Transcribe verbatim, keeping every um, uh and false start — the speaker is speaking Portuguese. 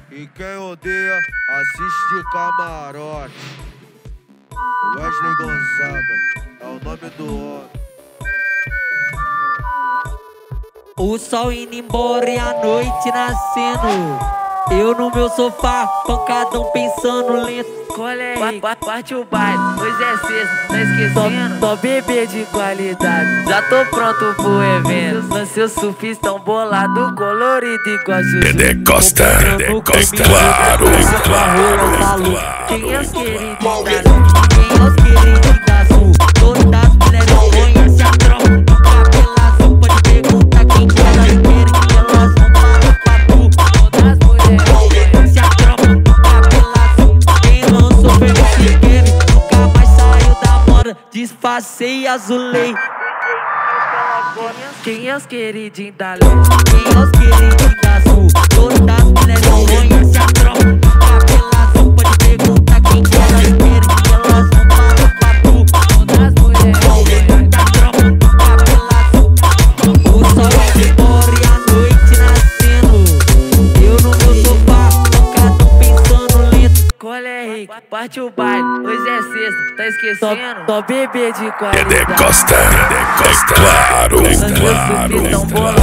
E quem odeia, assiste de camarote. Wesley Gonzaga é o nome do homem. O sol indo embora e a noite nascendo. Eu no meu sofá, pancadão pensando lento. Colhe, parte o baile, hoje é sexta, tá esquecendo? Tô bebê de qualidade, já tô pronto pro evento. Seus surfistas tão bolado, colorido igual Juju. Dedé Costa, Dedé Costa, claro, claro, claro. Quem é os queridos da Sul? Quem é os queridos da Sul? Todas as mulheres conhecem a tropa do cabelo azul. Pode perguntar quem que elas querem, que elas vão para o papo. Todas as mulheres conhecem a tropa do cabelo azul. Quem lançou foi o Chiqueiro, nunca mais saiu da moda. Disfarcei e azulei. Quem é os queridinhos da Lei? Quem é os queridinhos da Sul? Todas as mulheres conhecem a tropa do cabelo azul. Pode perguntar quem que elas querem, que elas vão para o papo. Todas as mulheres conhecem a tropa do cabelo azul. O sol indo embora e a noite nascendo. Eu no meu sofá, pancadão pensando lento. Colhe, parte o baile, hoje é sexta, tá esquecendo? Tô bebê de qualidade. Dedé Costa, Dedé Costa, claro, claro, claro.